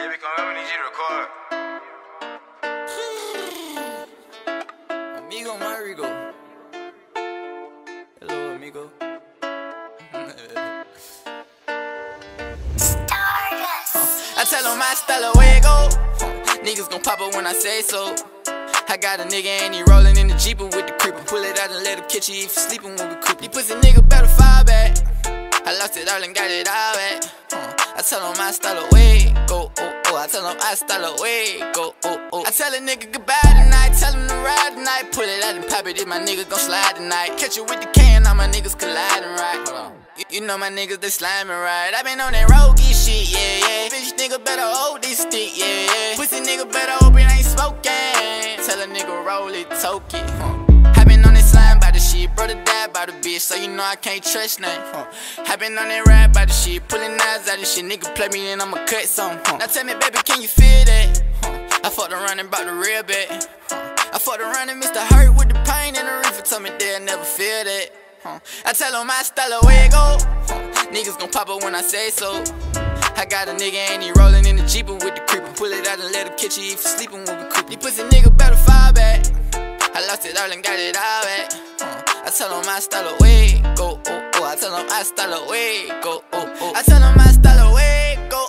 Baby, come over, need you to record. Amigo Marigo. Hello, amigo. I tell him Hasta Luego. Niggas gon' pop up when I say so. I got a nigga and he rollin' in the Jeep with the creeper. Pull it out and let him catch you if you sleepin' when we creep. You pussy nigga better fall back. I lost it all and got it all back. I tell him Hasta Luego. I tell him Hasta Luego. I tell a nigga goodbye tonight. Tell him to ride tonight. Pull it out and pop it if my nigga gon' slide tonight. Catch you with the can, all my niggas colliding right. Hold on. You know my niggas, they sliming right. I been on that roguey shit, yeah, yeah. Bitch nigga better hold this stick, yeah, yeah. Pussy nigga better hope it ain't smoking. Tell a nigga roll it, toke it, I been on that slime by the shit. Brother died by the bitch, so you know I can't trust nothing, I been on that ride by the shit. Pulling knives out of shit, nigga play me and I'ma cut some, Now tell me baby, can you feel that? I fucked around and bought the real bad. I fucked around and missed the hurt with the pain and the reefer. Told me they'll never feel that. I tell him Hasta Luego. Niggas gon' pop up when I say so. I got a nigga and he rollin' in the Jeep with the creeper. Pull it out and let him catch you if you sleepin' when we creep. You pussy nigga better fall back. I lost it all and got it all back. I tell him Hasta Luego. I tell him Hasta Luego. I tell him Hasta Luego.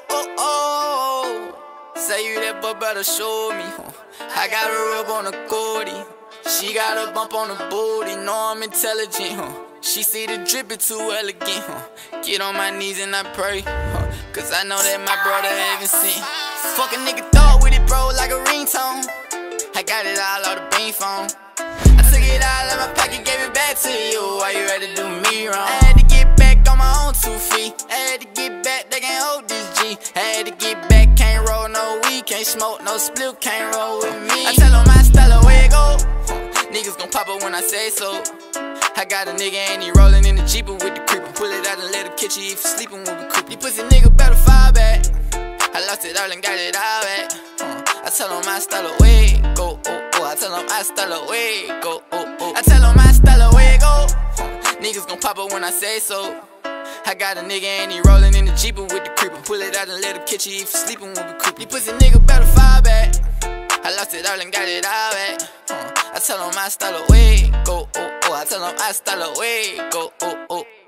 Say you that boy better show me. I got a rub on the goatee. She got a bump on the booty, know I'm intelligent, She see the drip, it too elegant, Get on my knees and I pray, Cause I know that my brother haven't seen. Fuck a nigga thought with it, bro, like a ringtone. I got it all on the beam phone. I took it all out my pocket, gave it back to you. Why you had to do me wrong? I had to get back on my own 2 feet. I had to get back, they can't hold this G. I had to get back, can't roll no weed, can't smoke no split, can't roll with me. I tell them Hasta Luego. Niggas gon' pop up when I say so. I got a nigga and he rollin' in the Jeep with the creeper. Pull it out and let him catch you if you sleepin' when we creep. You pussy nigga better fall back. I lost it all and got it all back. I tell him Hasta Luego. I tell him Hasta Luego. I tell him Hasta Luego. Niggas gon' pop up when I say so. I got a nigga and he rollin' in the Jeep with the creeper. Pull it out and let him catch you if you sleepin' when we creep. You pussy nigga better fall back. I lost it all and got it all back. I tell him Hasta Luego. I tell him Hasta Luego.